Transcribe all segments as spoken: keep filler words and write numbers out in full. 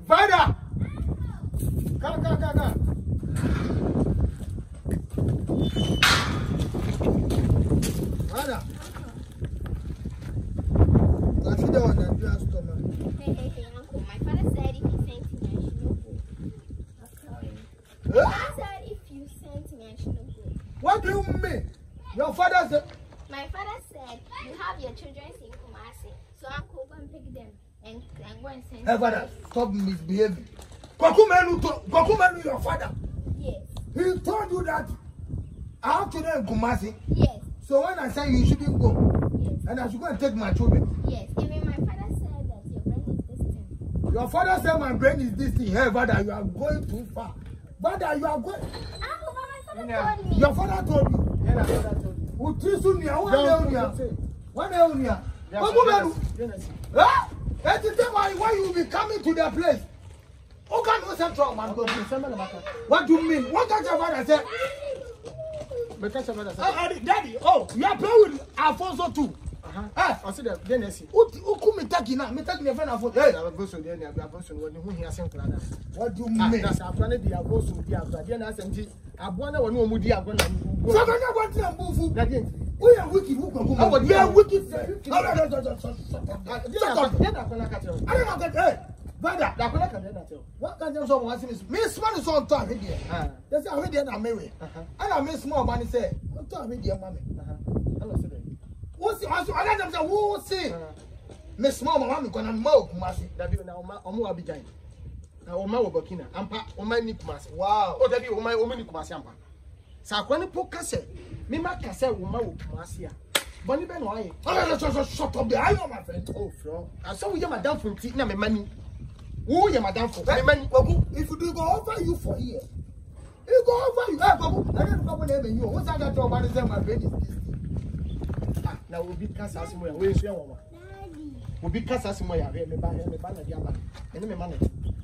Father! Come, come, come, come. Father! I see the one that you have stomach. Hey, hey, hey, Uncle. My father said if you sent me, I should not go. I'm sorry. Huh? I said if you sent me, I should not go. What do you mean? Your father said... My father said you have your children in Kumasi, so Uncle go and pick them and, and go and send Hey, Father, stop misbehaving. Kokumenu, Kokumenu, your father. Yes. He told you that I have children in Kumasi. Yes. So when I say you shouldn't go, Yes. and I should go and take my children. Yes. Even my father said that your brain is distant. Your father said my brain is this thing. Hey, Father, you are going too far. Father, you are going. Uncle, but my father Yeah. told me. Your father told you. Yeah, my father told you. Utrisunia, what Yeah, unia? What unia? Yeah, Kokumenu. Huh? That's the time why, why you be coming to their place. Who can know central man? What do you mean? What does your father say? Uh, uh, Daddy, oh, you are playing with Alfonso too. Uh-huh. Hey, I see that. Then I see. who who me take now? Me take the friend Alfonso. Hey, I go so then I go so when who hear something like that. what do you Ah, mean? that's after the go so be after. Then I send it. Abona wonu omudi agona. So can you want to move? That didn't. We are wicked. Who can come? Oh, We are wicked. wicked. Oh, no, no, no, no, shut up. Then Shut up. I gonna catch you. I don't know that. Hey, brother. Da gonna catch you. What can you say? What is me? Small is on time here. Ah. That's how we did. I'm married. Uh-huh. And I miss small money. Say, what time here, mommy? Uh-huh. I know say that. What's the answer? I don't know. Who say? Uh-huh. Miss small mommy gonna mow Kumasi. That be na oma omo Abidjan. Na oma wo Burkina. Ampa oma ni Kumasi. Wow. Oh, that be oma oma ni Kumasi ampa. Sa kwani po kase. Me ma kase oma wo Kumasi a. Boni be no aye. Oh, no, no, no, shut up there. I know my friend. Oh, bro. I saw we madam for tea na me mani. Who you madam for? Me mani. Babu, if you do go over you for here, you go over you. Hey, Babu, I don't know what name you. What's that job? I say my brain is this. Ah, na obi kasa asimo ya. We nso won wa. Daddy. Obi kasa asimo ya. Me ba me ba na dia ba. Ene me ma na.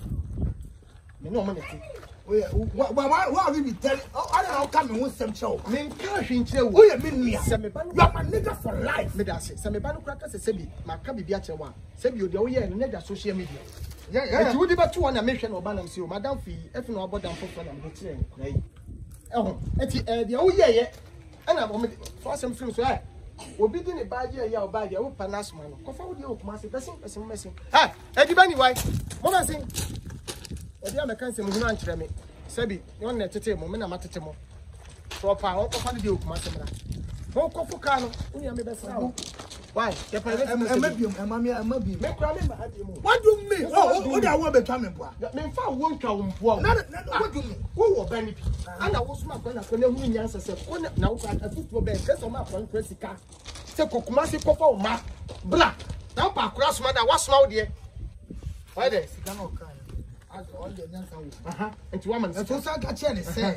Me no mo na ti. Why, why, why have you been telling? Oh, I don't know. Come and want some show. Me nka hwinkyere wo. Oh, you mean me? Se me ba You are my nigga for life. me da se. Se me ba no kra kasa se bi. Ma ka bibia che wa. Se bi odi o ye no na da social media. Yeah, Yeah, yeah. you would be two one and mention or ban see madam fee if no about them for fun and betray. Oh, eti eh the oh yeah, and I'm for some films. Eh, obi di ne bad year or bad year, oh, panas man. Cofa with you, Kumasi, person, person, messing. Ah, Eddie Benny, why? Mama sing. Eddie, I'm a cancer, who answer me. Sebi, one net to tell me, I'm at the table. So, I want to do Kumasi. Won't go for Cano, only I'm the best. Why? The parents, I'm maybe, I'm maybe, I'm maybe. make remember at you. What do you mean? Oh, what do I want to come in? Me fa won twa won po. What do you mean? Wo wo ba ni pi. Ana wo suma kwa na kwa na hu nyansa se ko na wo ka afutuo be ke so ma kwa nkra sika. Se kokuma se kofa o ma. Bla. Na pa akura suma da wa suma wo de. Why there? Sika no kan. As all the nyansa wo. Aha. Enti wa man. And so say catch you say.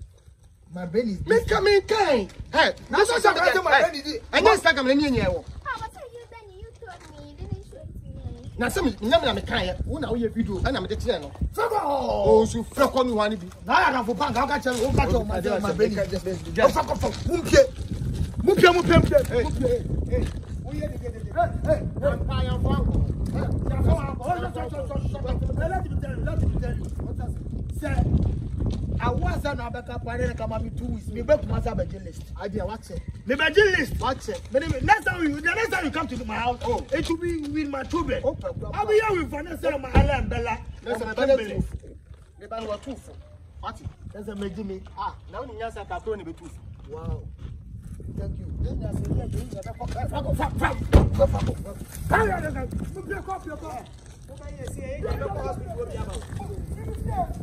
My brain is Me come in kind. Hey, now so say my brain is. And yes Instagram na nyenye wo. Ah, what are you then? You told me. You didn't show it to me. Na se me nyam na me kan ye. Wo na wo ye video. Ana me de kire no. Fego. Oh, so fe ko mi wa ni bi. Na ya na for bank. I catch you. Catch you. My brain is. Yes. Fuck fuck. Mumpie. Mumpie mumpie mumpie. Mumpie. Hey. Wo ye de de de. Hey. Ampa ya fo anko. Ya fo anko. Oh, shut shut shut shut. Let me tell you. Let me tell you. What does it say? I was an Abaka Parade come up two weeks. Me back my Sabaji list. Idea what say? Me Baji list. What say? But next time you, the next time you come to my house, oh, it will be with my children. Oh, I'll be here with Vanessa, my Allah and Bella. That's a and better Kimberly. truth. The ban was two for. What? That's a Majimi. Ah, now you answer cartoon be two. Wow. Thank you. Then I say, yeah, you never fuck. Fuck, fuck, fuck, fuck, fuck, fuck. Carry on, carry on. Move your cup, your cup. Over here, see, you never hospital will be about.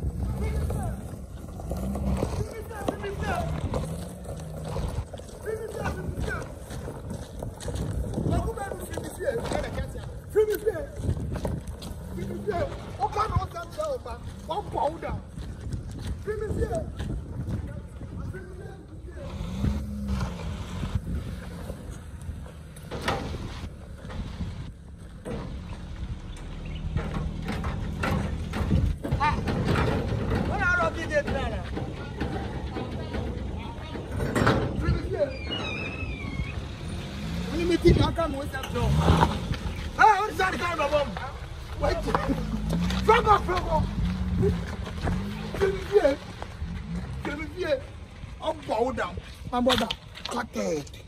Think I can wait that job. Ah, what's that kind of bomb? Wait. Franco, Franco. Olivier. Olivier. I'm bow down. My brother. Cut it.